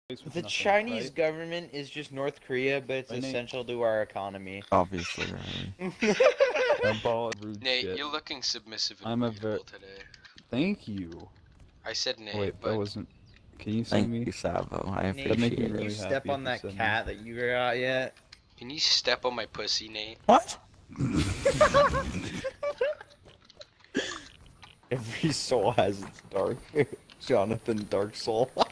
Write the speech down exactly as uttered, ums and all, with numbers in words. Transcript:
The Chinese right? government is just North Korea, but it's Nate. essential to our economy. Obviously, right? I'm ball rude Nate, shit. you're looking submissive and I'm a beautiful ver- today. Thank you. I said Nate, Wait, but... that wasn't... Can you see Thank me? you, Savo. I Nate, appreciate me it. really you step happy on if that you said cat that you got yet? Can you step on my pussy, Nate? What? Every soul has its dark. Jonathan Dark Soul.